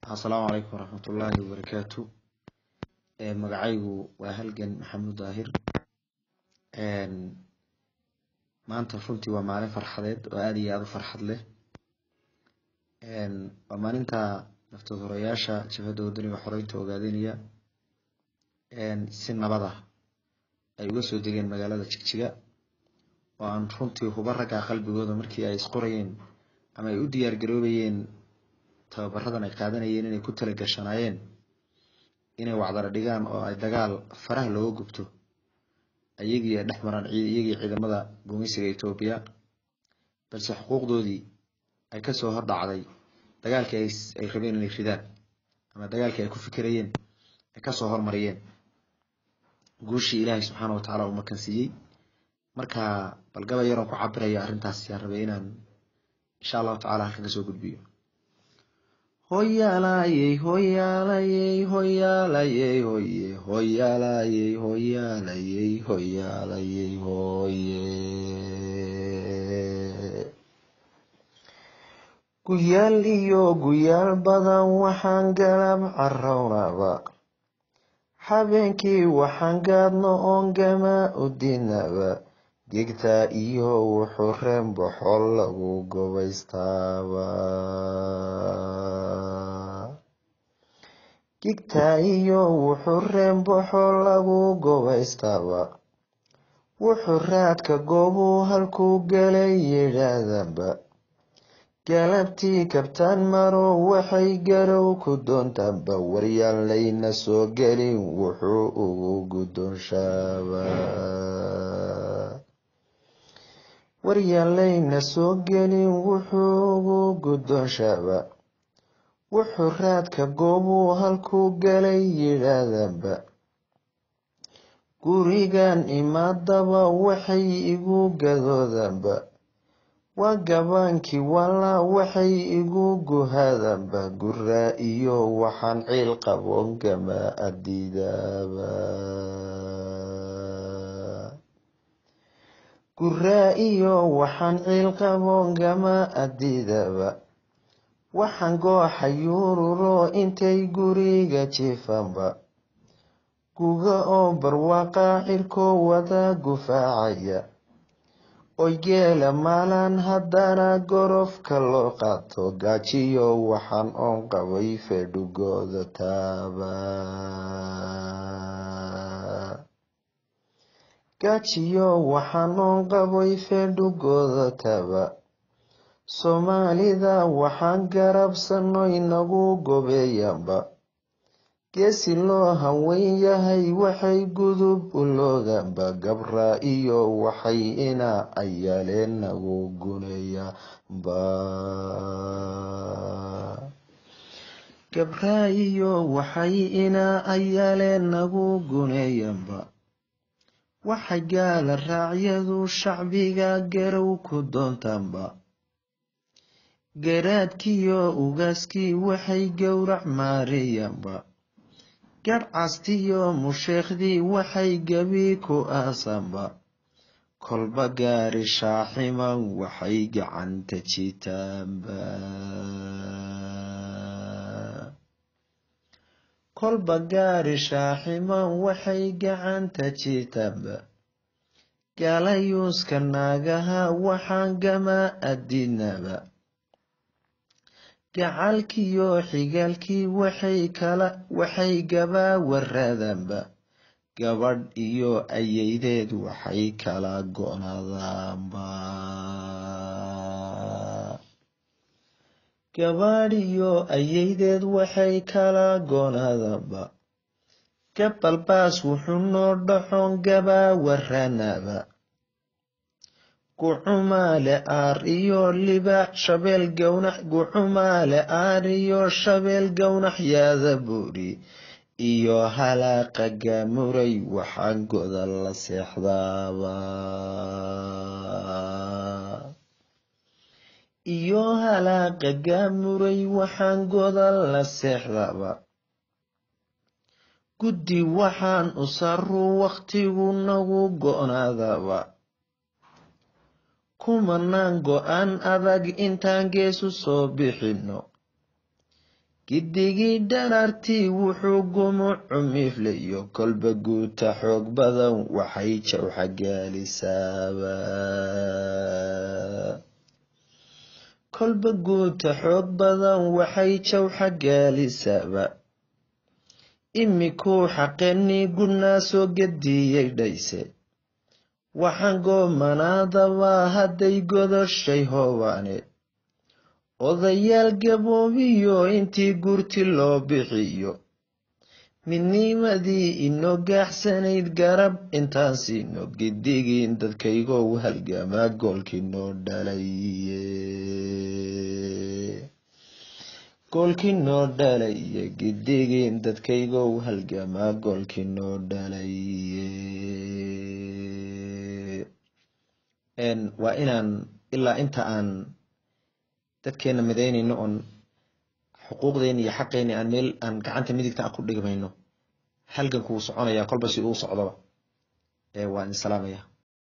السلام عليكم ورحمة الله وبركاته. magacaygu waa halgan maxamuud daahir. maanta runtii waa maalin farxadeed oo aad iyo aad u farxad leh. waa maalinta naftadoreyaasha jabhadda wadaniga xoreynta ogaadanaya si nabad ah ay uga soo degeen magaalada Jigjiga, oo aan runtii huba ragga qalbigooda markii ay isqorayeen ama ay u diyaar garoobayeen tababaradan ay qaadanayeen inay ku tala gashanaayeen inay wacdara dhigaan oo ay dagaal faraha looga gubto ayagii dhexmaran iyagii ciidamada gumaysiga Itoobiya, balse xuquuqdoodii ay ka soo hor dhacday dagaalkii ay rabeen inay ridaan ama dagaalkii ay ku fikirayeen ay ka soo hormariyeen guushii Ilaahay subxaanahu wa ta'aala uu makansiiyey. marka balgaba yaroon ku cabiraya arrintaas yaan rabay inaan insha Allah ta'ala halkan ka soo gudbiyo. hoyaalayey hoyaalayey hoyaalayey hoye hoyaalayey hoyaalayey hoyaalayey hoye guyaal iyo guyaal badan waxaan galab carrownaba, habeenkii waxaan gaadno oon gama u dinaba, gegta iyo wuxuu reembo xol lagu gobaystaaba. gegta iyo wuxuu reembo xol lagu gobaystaaba, wuxuu raadka goobuu halkuu galay yidhaahdaba, galabtii kabtaan maro waxay garow ku doontaanba, waryaan layna soo gelin wuxuu ugu guddoonshaaba. waryaan layna soo gelin wuxuu ugu guddoonshaaba, wuxuu raadka goobuu halkuu galay yidhaahdaba, gurigan imaadaba waxay igu gadoodanba, waa gabaankii walaa waxay igu guhaadanba, guraa iyo waxaan ciil qaboon gama adiidaba. guraa iyo waxaan ciil qaboon gama adiidaba, waxaan gooxa yuururo intay guriga jiifanba, guga oo barwaaqa cirkoo wada gufaacaya, oy geela maalan haddana gorofka loo qaato, gaajiyo waxaan oon qabay fedhugooda taaba. gaajiyo waxaan oon qabay fedhugooda taaba, soomaalida waxaan garabsano inagu gobeeyanba, geesi loo hanweyn yahay waxay gudub u loodanba, gabra iyo waxay ina ayaaleen nagu gunayaanba. gabra iyo waxay ina ayaaleen nagu gunayaanba, waxay gaala raacyadu shacbiga garow ku doontaanba, garaadkiyo ugaaskii waxay gowrac maariyaanba, garcastiyo musheekhdii waxay gabi ku aasanba, kolba gaari shaaximan waxay gacanta jitaanba. kolba gaari shaaximan waxay gacanta jitaanba, galayuuska naagaha waxaan gama adinaba, gacalkiyo xigaalkii waxay gaba waraadanba, gabadh iyo ayaydeed waxay kala go'naadaanba. gabadh iyo ayaydeed waxay kala go'naadaanba, gabalbaas wuxuu noo dhaxoon gaba waraanaba, gucumaale aar iyo libaax shabeel gownax, gucumaale aar iyo shabeel gownax yaada buuri iyo halaaqa gaamuray waxaan goda la seexdaaba. iyo halaaqa gaamuray waxaan goda la seexdaaba, guddi waxaan u sarru waqtigu nagu go'naadaba, kumanaan go'aan adag intaan geesu soo bixino, gidigii dhanartii wuxuu gumucu miiflayo kolba guuta xoog badan waxay jawxa gaalisaaba kolba guuta xoog badan waxay jawxa gaalisaaba imikuu xaqeenii gudnaa soo gediyey dhayse waxaan goomanaadaba hadday godoshay hoobaane odayaal gaboobiyo intii gurti loo bixiyo midnimadii inoo gaaxsanayd garab intaan siino gidigiin dadkaygoo halgamaa goolkii noo dhalaye gidigiin dadkaygoo halgamaa goolkii noo dhalaye waa inaan ilaa inta aan dadkeena midaynayno oon xuquuqdeena iyo xaqeena aan meel aan gacanta midigta aan ku dhigmayno halganku wuu soconayaa kolba si uu socdoba waan salaamaya